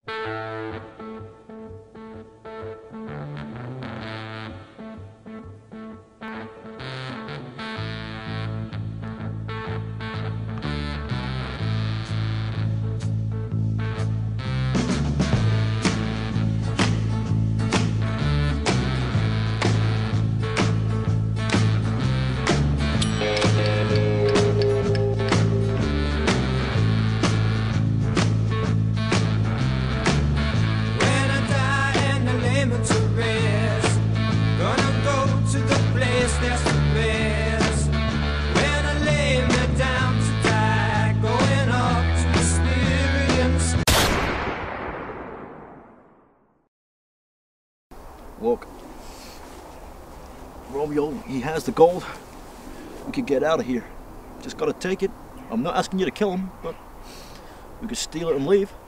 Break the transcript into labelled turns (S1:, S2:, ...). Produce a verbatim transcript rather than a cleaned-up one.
S1: Look, Romeo, he has the gold. We could get out of here. Just gotta take it. I'm not asking you to kill him, but we could steal it and leave.